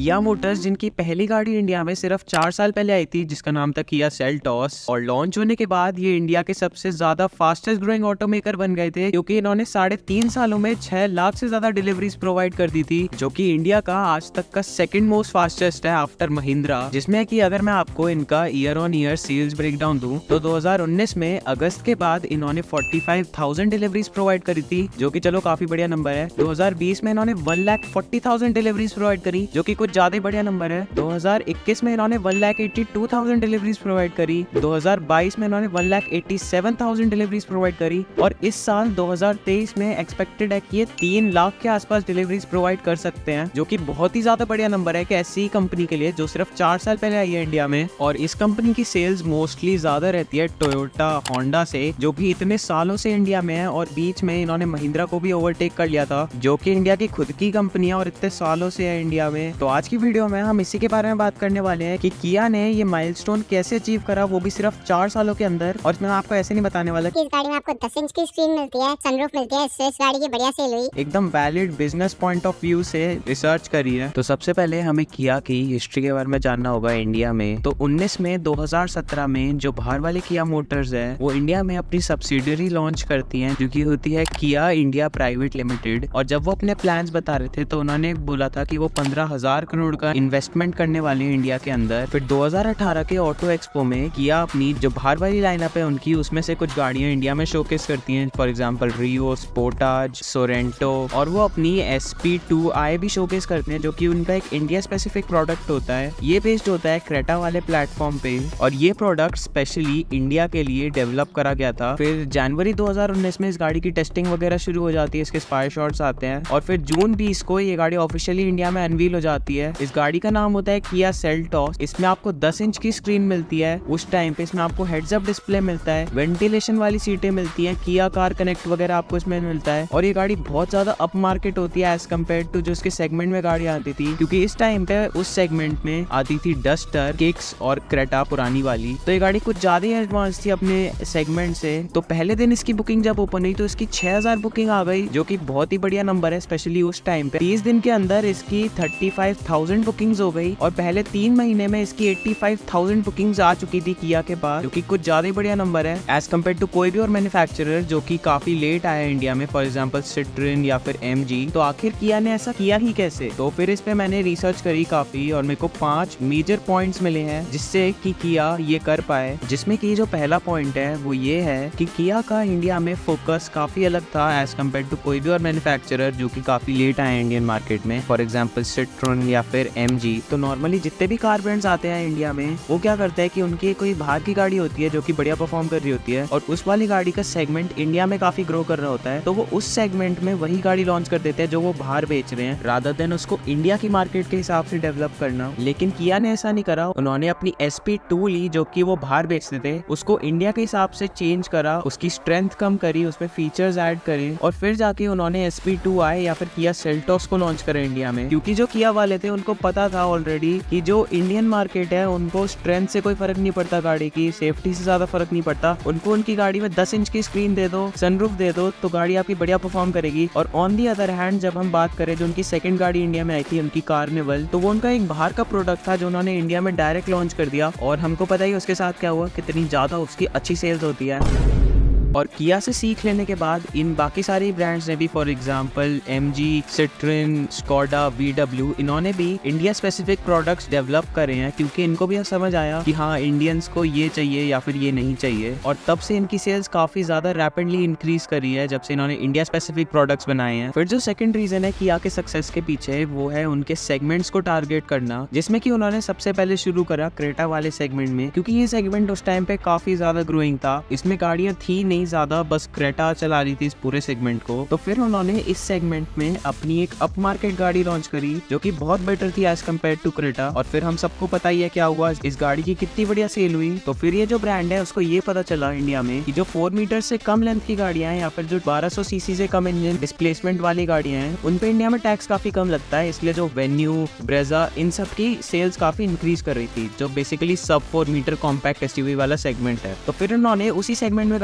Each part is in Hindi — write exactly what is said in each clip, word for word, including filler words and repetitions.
किया मोटर्स, जिनकी पहली गाड़ी इंडिया में सिर्फ चार साल पहले आई थी, जिसका नाम था किया सेल्टॉस, और लॉन्च होने के बाद ये इंडिया के सबसे ज्यादा फास्टेस्ट ग्रोइंग ऑटोमेकर बन गए थे, क्योंकि इन्होंने साढ़े तीन सालों में छह लाख से ज्यादा डिलीवरीज प्रोवाइड कर दी थी, जो कि इंडिया का आज तक का सेकंड मोस्ट फास्टेस्ट है आफ्टर महिंद्रा। जिसमें कि अगर मैं आपको इनका year on year sales breakdown दूं तो दो हज़ार उन्नीस में अगस्त के बाद इन्होंने पैंतालीस हज़ार डिलीवरीज प्रोवाइड करी थी, जो कि चलो काफी बढ़िया नंबर है। दो हज़ार बीस में इन्होंने एक लाख चालीस हज़ार डिलीवरीज प्रोवाइड करी, जो कि कुछ ज्यादा बढ़िया नंबर है। दो हज़ार इक्कीस में इन्होंने एक लाख बयासी हज़ार डिलीवरीज प्रोवाइड करी। दो हज़ार बाईस में इन्होंने एक लाख सत्तासी हज़ार डिलीवरीज प्रोवाइड करी, और इस साल दो हज़ार तेईस में एक्सपेक्टेड है कि ये तीन लाख के आसपास डिलीवरीज प्रोवाइड कर सकते हैं, जो कि बहुत ही ज्यादा बढ़िया नंबर है कि ऐसी कंपनी के लिए जो सिर्फ चार साल पहले आई है इंडिया में। और इस कंपनी की सेल्स मोस्टली ज्यादा रहती है टोयोटा, होंडा से, जो कि इतने सालों से इंडिया में है, और बीच में इन्होंने महिंद्रा को भी ओवरटेक कर लिया था, जो कि इंडिया की खुद की कंपनी है और इतने सालों से है इंडिया में। तो आज की वीडियो में हम इसी के बारे में बात करने वाले हैं कि किया ने ये माइलस्टोन कैसे अचीव करा, वो भी सिर्फ चार सालों के अंदर। और मैं आपको ऐसे नहीं बताने वाला कि इस गाड़ी में आपको दस इंच की स्क्रीन मिलती है, सनरूफ मिलती है, इससे इस गाड़ी की बढ़िया सेल हुई। एकदम valid business point of view से रिसर्च करी है। तो सबसे पहले हमें किया की हिस्ट्री के बारे में जानना होगा इंडिया में। तो उन्नीस में दो हज़ार सत्रह में जो बाहर वाले किया मोटर्स है, वो इंडिया में अपनी सब्सिडियरी लॉन्च करती हैं, जो कि होती है किया इंडिया प्राइवेट लिमिटेड। और जब वो अपने प्लान्स बता रहे थे तो उन्होंने बोला था कि वो पंद्रह हजार करोड़ का इन्वेस्टमेंट करने वाले हैं इंडिया के अंदर। फिर दो हज़ार अठारह के ऑटो एक्सपो में किया अपनी जो बाहर वाली लाइनअप है उनकी, उसमें से कुछ गाड़ियां इंडिया में शोकेस करती हैं, for example Rio, Sportage, Sorento, और वो अपनी एस पी टू आई भी शोकेस करते हैं, जो कि उनका एक इंडिया स्पेसिफिक प्रोडक्ट होता है। ये बेस्ड होता है क्रेटा वाले प्लेटफॉर्म पे, और ये प्रोडक्ट स्पेशली इंडिया के लिए डेवलप करा गया था। फिर जनवरी दो हज़ार उन्नीस में इस गाड़ी की टेस्टिंग वगैरह शुरू हो जाती है, इसके स्पाई शॉट्स आते हैं, और फिर जून बीस को ये गाड़ी ऑफिशियली इंडिया में अनवील हो जाती है। इस गाड़ी का नाम होता है किया सेल्टॉस। इसमें आपको दस इंच की स्क्रीन मिलती है उस टाइम पे, इसमें आपको हेड्स अप डिस्प्ले मिलता है, वेंटिलेशन वाली सीटें मिलती हैं, किया कार कनेक्ट वगैरह आपको इसमें मिलता है, और ये गाड़ी बहुत ज्यादा अप मार्केट होती है एज कम्पेयर टू जो इसके सेगमेंट में गाड़ी आती थी, क्योंकि इस टाइम पे उस सेगमेंट में आती थी डस्टर, किक्स और क्रेटा पुरानी वाली। तो ये गाड़ी कुछ ज्यादा ही एडवांस थी अपने सेगमेंट से। तो पहले दिन इसकी बुकिंग जब ओपन हुई तो इसकी छह हज़ार बुकिंग आ गई, जो कि बहुत ही बढ़िया नंबर है स्पेशली उस टाइम पे। तीस दिन के अंदर इसकी पैंतीस हज़ार बुकिंग्स हो गई, और पहले तीन महीने में इसकी पचासी हज़ार बुकिंग्स आ चुकी थी किया के पास, जो कि कुछ ज्यादा ही बढ़िया नंबर है एज कम्पेयर टू कोई भी और मैन्युफैक्चरर जो कि काफी लेट आया इंडिया में, फॉर एग्जांपल सिट्रोन या फिर एमजी। तो आखिर किया ने ऐसा किया ही कैसे? तो फिर इस पे मैंने रिसर्च करी काफी, और मेरे को पांच मेजर पॉइंट्स मिले हैं जिससे कि किया ये कर पाए। जिसमें कि जो पहला पॉइंट है वो ये है कि किया का इंडिया में फोकस काफी अलग था एज कम्पेयर टू कोई भी और मैन्युफैक्चरर जो कि काफी लेट आए इंडियन मार्केट में, फॉर एग्जांपल सिट्रोन या फिर एमजी। तो नॉर्मली जितने भी कार ब्रांड्स आते हैं इंडिया में, वो क्या करते हैं कि उनकी कोई बाहर की गाड़ी होती है जो कि बढ़िया परफॉर्म कर रही होती है, और उस वाली गाड़ी का सेगमेंट इंडिया में काफी ग्रो कर रहा होता है, तो वो उस सेगमेंट में वही गाड़ी लॉन्च कर देते हैं जो वो बाहर बेच रहे हैं, रादर देन उसको इंडिया की मार्केट के हिसाब से डेवलप करना। लेकिन किया ने ऐसा नहीं करा। उन्होंने अपनी एस पी टू ली जो कि वो बाहर बेचते थे, उसको इंडिया के हिसाब से चेंज करा, उसकी स्ट्रेंथ कम करी, उसमें फीचर्स ऐड करे, और फिर जाके उन्होंने एस पी टू आई या फिर किया सेल्टॉस को लॉन्च करा इंडिया में। क्योंकि जो किया वाले थे उनको पता था ऑलरेडी कि जो इंडियन मार्केट है उनको स्ट्रेंथ से कोई फर्क नहीं पड़ता, गाड़ी की सेफ्टी से ज्यादा फर्क नहीं पड़ता। उनको उनकी गाड़ी में दस इंच की स्क्रीन दे दो, सनरूफ दे दो, तो गाड़ी आपकी बढ़िया परफॉर्म करेगी। और ऑन दी अदर हैंड जब हम बात करें जो उनकी सेकंड गाड़ी इंडिया में आई थी, उनकी कार्निवल, तो वो उनका एक बाहर का प्रोडक्ट था जो उन्होंने इंडिया में डायरेक्ट लॉन्च कर दिया, और हमको पता ही उसके साथ क्या हुआ, कितनी ज्यादा उसकी अच्छी सेल्स होती है। और किया से सीख लेने के बाद इन बाकी सारी ब्रांड्स ने भी, for example MG, Citroen, Skoda, VW, इन्होंने भी इंडिया स्पेसिफिक प्रोडक्ट्स डेवलप करे हैं, क्योंकि इनको भी समझ आया कि हाँ इंडियंस को ये चाहिए या फिर ये नहीं चाहिए। और तब से इनकी सेल्स काफी ज्यादा रैपिडली इंक्रीज करी है जब से इन्होंने इंडिया स्पेसिफिक प्रोडक्ट्स बनाए हैं। फिर जो सेकंड रीजन है किया के सक्सेस के पीछे, वो है उनके सेगमेंट्स को टारगेट करना, जिसमें कि उन्होंने सबसे पहले शुरू करा क्रेटा वाले सेगमेंट में, क्योंकि ये सेगमेंट उस टाइम पे काफी ज्यादा ग्रोइंग था। इसमें गाड़ियां थी नहीं ज्यादा, बस क्रेटा चला रही थी इस पूरे सेगमेंट को। तो फिर उन्होंने इस सेगमेंट में अपनी एक अप मार्केट गाड़ी लॉन्च करी जो कि बहुत बेटर थी एज कम्पेयर टू क्रेटा। और फिर हम सबको पता ही है क्या हुआ, इस गाड़ी की कितनी बढ़िया सेल हुई। तो फिर ये जो ब्रांड है उसको ये पता चला इंडिया में कि जो फोर मीटर से कम लेंथ की गाड़ियां हैं या फिर जो बारह सौ सीसी से कम इंजन डिस्प्लेसमेंट वाली गाड़ियां हैं, उन पे इंडिया में टैक्स काफी कम लगता है, इसलिए जो वेन्यू, ब्रेजा, इन सब की सेल्स काफी इंक्रीज कर रही थी, जो बेसिकली सब फोर मीटर कॉम्पैक्ट एसयूवी वाला सेगमेंट है। तो फिर उन्होंने उसी सेगमेंट में गाड़ी लॉन्च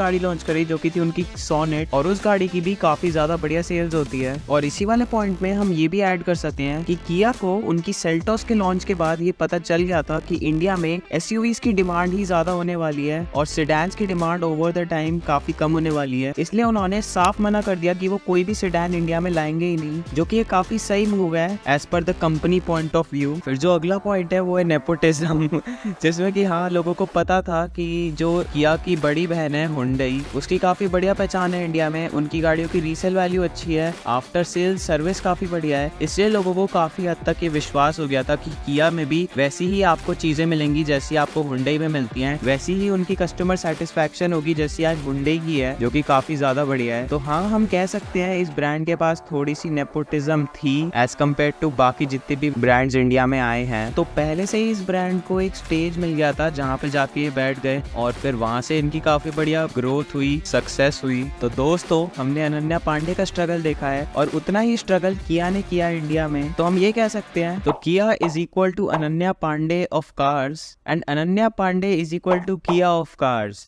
करी जो कि थी उनकी सोनेट, और उस गाड़ी की भी काफी ज्यादा बढ़िया सेल्स होती है। और इसी वाले पॉइंट में हम ये भी ऐड कर सकते हैं कि किया को उनकी सेल्टोस के लॉन्च के बाद ये पता चल गया था कि इंडिया में एसयूवीज की डिमांड ही ज्यादा होने वाली है और सेडान्स की डिमांड ओवर द टाइम काफी कम होने वाली है, इसलिए उन्होंने साफ मना कर दिया कि वो कोई भी सेडान इंडिया में लाएंगे ही नहीं, जो कि ये काफी सही मूव है एज पर the company point of view. फिर जो अगला पॉइंट है वो है नेपोटिज्म, जिसमें कि हाँ लोगों को पता था कि जो किया की बड़ी बहन है हुंडई, उसकी काफी बढ़िया पहचान है इंडिया में, उनकी गाड़ियों की रीसेल वैल्यू अच्छी है, आफ्टर सेल सर्विस काफी बढ़िया है, इसलिए लोगों को काफी हद तक ये विश्वास हो गया था कि किया में भी वैसी ही आपको चीजें मिलेंगी जैसी आपको हुंडई में मिलती हैं, वैसी ही उनकी कस्टमर सेटिस्फैक्शन होगी जैसी आज हुंडई की है, जो कि काफी ज्यादा बढ़िया है। तो हाँ हम कह सकते हैं इस ब्रांड के पास थोड़ी सी नेपोटिज्म थी एज कम्पेयर टू बाकी जितने भी ब्रांड्स इंडिया में आए हैं। तो पहले से ही इस ब्रांड को एक स्टेज मिल गया था जहाँ पे जाके ये बैठ गए और फिर वहाँ से इनकी काफी बढ़िया ग्रोथ हुई, सक्सेस हुई। तो दोस्तों हमने अनन्या पांडे का स्ट्रगल देखा है और उतना ही स्ट्रगल किया ने किया इंडिया में, तो हम ये कह सकते हैं तो Kia is equal to Ananya Pandey of cars and Ananya Pandey is equal to Kia of cars.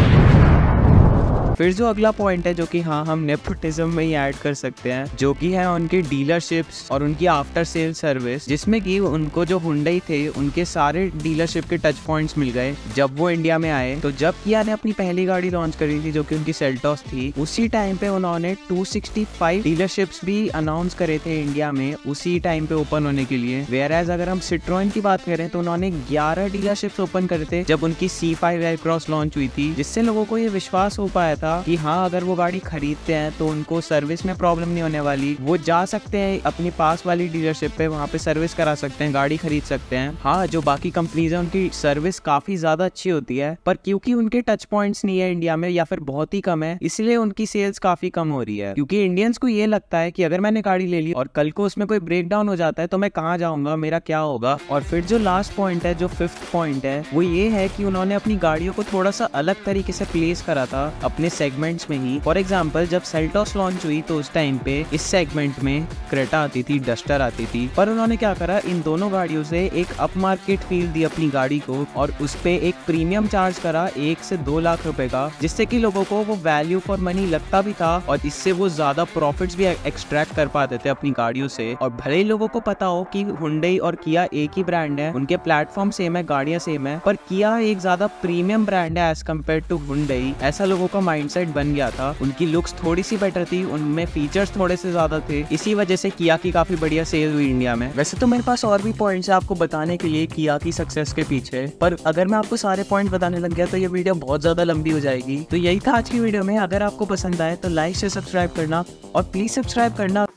फिर जो अगला पॉइंट है जो कि हाँ हम नेपोटिज्म में ही ऐड कर सकते हैं, जो कि है उनकी डीलरशिप्स और उनकी आफ्टर सेल सर्विस, जिसमें कि उनको जो हुंडई थे उनके सारे डीलरशिप के टच पॉइंट्स मिल गए जब वो इंडिया में आए। तो जब किया ने अपनी पहली गाड़ी लॉन्च करी थी जो कि उनकी सेल्टोस थी, उसी टाइम पे उन्होंने दो सौ पैंसठ डीलरशिप्स भी अनाउंस करे थे इंडिया में उसी टाइम पे ओपन होने के लिए। वेयर एज अगर हम सिट्रोन की बात करें तो उन्होंने ग्यारह डीलरशिप्स ओपन करे थे जब उनकी सी फाइव एयरक्रॉस लॉन्च हुई थी, जिससे लोगों को ये विश्वास हो पाया था कि हाँ अगर वो गाड़ी खरीदते हैं तो उनको सर्विस में प्रॉब्लम नहीं होने वाली, वो जा सकते हैं अपनी पास वाली डीलरशिप पे, वहाँ पे सर्विस करा सकते हैं, गाड़ी खरीद सकते हैं। हाँ जो बाकी कंपनीज है उनकी सर्विस काफी ज्यादा अच्छी होती है, पर क्योंकि उनके टच पॉइंट्स नहीं है इंडिया में या फिर बहुत ही कम है, इसलिए उनकी सेल्स काफी कम हो रही है। क्योंकि इंडियंस को ये लगता है कि अगर मैंने गाड़ी ले ली और कल को उसमें कोई ब्रेक डाउन हो जाता है तो मैं कहाँ जाऊंगा, मेरा क्या होगा। और फिर जो लास्ट पॉइंट है, जो फिफ्थ पॉइंट है, वो ये है कि उन्होंने अपनी गाड़ियों को थोड़ा सा अलग तरीके से प्लेस करा था अपने सेगमेंट में ही। फॉर एग्जांपल जब सेल्टोस लॉन्च हुई तो उस टाइम पे इस सेगमेंट में क्रेटा आती थी, डस्टर आती थी, पर उन्होंने क्या करा, इन दोनों गाड़ियों से एक अप मार्केट फील दी अपनी गाड़ी को और उस पे एक प्रीमियम चार्ज करा एक से दो लाख रुपए का, जिससे कि लोगों को वो वैल्यू फॉर मनी लगता भी था और इससे वो ज्यादा प्रॉफिट्स भी एक्सट्रैक्ट कर पाते थे अपनी गाड़ियों से। और भले ही लोगों को पता हो कि हुंडई और किया एक ही ब्रांड है, उनके प्लेटफॉर्म सेम है, गाड़ियां सेम है, पर किया एक ज्यादा प्रीमियम ब्रांड है एज कम्पेयर टू हुंडई, ऐसा लोगों का माइंडसेट बन गया था। उनकी लुक्स थोड़ी सी बेटर थी, उनमें फीचर्स थोड़े से ज्यादा थे, इसी वजह से किया की काफी बढ़िया सेल हुई इंडिया में। वैसे तो मेरे पास और भी पॉइंट्स है आपको बताने के लिए किया की सक्सेस के पीछे, पर अगर मैं आपको सारे पॉइंट बताने लग गया तो ये वीडियो बहुत ज्यादा लंबी हो जाएगी। तो यही था आज की वीडियो में। अगर आपको पसंद आए तो लाइक से सब्सक्राइब करना और प्लीज सब्सक्राइब करना।